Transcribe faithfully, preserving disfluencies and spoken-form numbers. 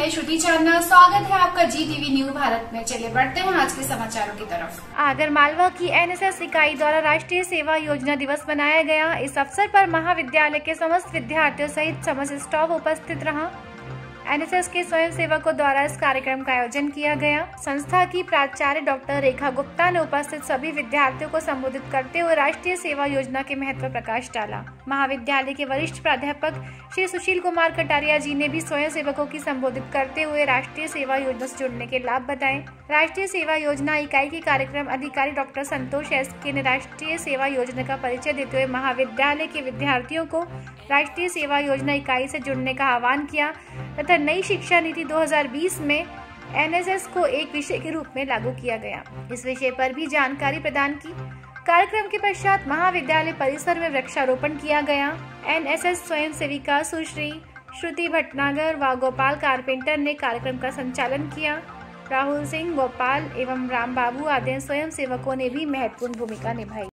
मैं श्रुति चांदना। स्वागत है आपका जी टीवी न्यू भारत में। चलिए बढ़ते हैं आज के समाचारों की तरफ। आगर मालवा की एन एस एस इकाई द्वारा राष्ट्रीय सेवा योजना दिवस मनाया गया। इस अवसर पर महाविद्यालय के समस्त विद्यार्थियों सहित समस्त स्टाफ उपस्थित रहा। एन एस एस के स्वयं सेवकों द्वारा इस कार्यक्रम का आयोजन किया गया। संस्था की प्राचार्य डॉक्टर रेखा गुप्ता ने उपस्थित सभी विद्यार्थियों को संबोधित करते हुए राष्ट्रीय सेवा योजना के महत्व पर प्रकाश डाला। महाविद्यालय के वरिष्ठ प्राध्यापक श्री सुशील कुमार कटारिया जी ने भी स्वयं सेवकों की संबोधित करते हुए राष्ट्रीय सेवा योजना से जुड़ने के लाभ बताए। राष्ट्रीय सेवा योजना इकाई के कार्यक्रम अधिकारी डॉक्टर संतोष एस के ने राष्ट्रीय सेवा योजना का परिचय देते हुए महाविद्यालय के विद्यार्थियों को राष्ट्रीय सेवा योजना इकाई से जुड़ने का आह्वान किया तथा नई शिक्षा नीति दो हज़ार बीस में एन एस एस को एक विषय के रूप में लागू किया गया। इस विषय पर भी जानकारी प्रदान की। कार्यक्रम के पश्चात महाविद्यालय परिसर में वृक्षारोपण किया गया। एन एस एस स्वयं सेविका सुश्री श्रुति भटनागर व गोपाल कारपेंटर ने कार्यक्रम का संचालन किया। राहुल सिंह, गोपाल एवं राम बाबू आदि स्वयं सेवकों ने भी महत्वपूर्ण भूमिका निभाई।